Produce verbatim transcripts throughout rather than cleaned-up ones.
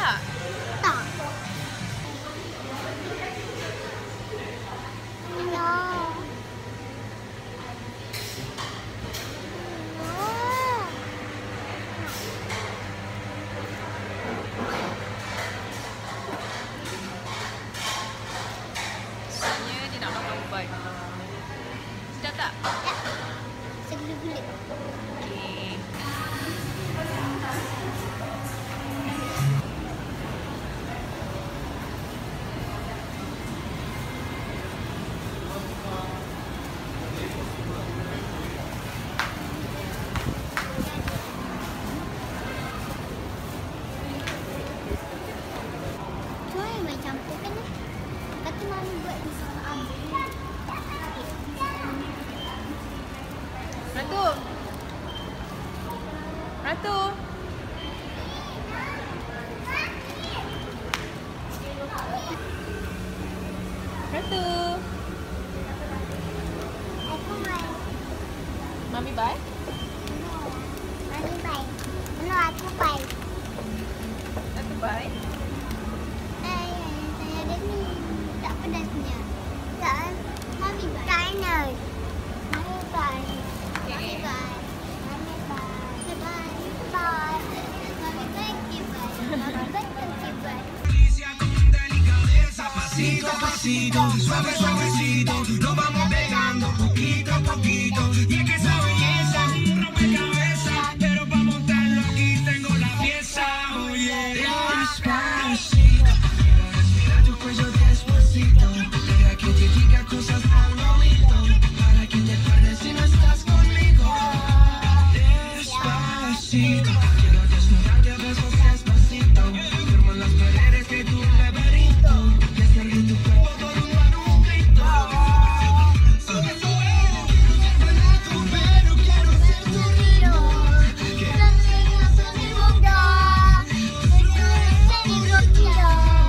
tak? Tak. No. Rasanya dia nak makan ubat. Sedap tak? Ya. Segula-gula. Okey. Tu yang main campur kan? Kata mami buat di sana. Ratu. Ratu. Ratu. Aku main. Mami bye. Mami baik. Mana aku baik. Ratu bye. Eh, saya ada ni. Tak pedasnya. Tak. Mami baik. Tak enak. Mami baik. Mami baik. Mami baik. Bye. Bye. Mami baik. Bye. Mami baik. Bye. Pasito a pasito, suave suavecito, nos vamos pegando poquito a poquito. Y es que esa belleza rompe cabeza, pero para montarlo aquí tengo la pieza. Oye, despacito, quiero respirar tu cuello despacito. Deja que te diga cosas al oído, para que te acuerdes si no estás conmigo. Despacito, quiero desnudarte a besos despacito. Firmo en las paredes que tu laberinto. Y tu cuerpo por un manuscrito. Sube, sube. Pero quiero ser tu río. Quiero ser mi boca. Quiero ser mi boca.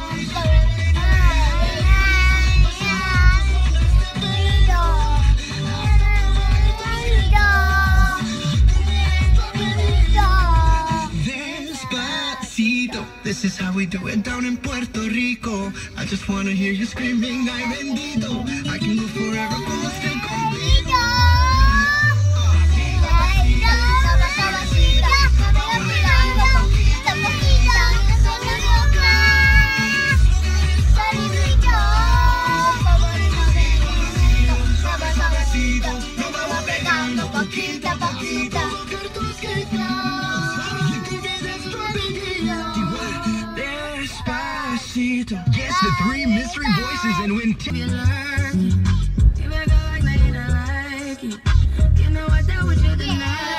Despacito. This is how we do it down in Puerto Rico. I just wanna hear you screaming, ay bendito. I can go forever como estoy contigo. Nos vamos pegando poquito a poquito. Despacito. Guess the three mystery voices and win t- You learn. You make a like, now you don't like it. You know I dealt with you tonight.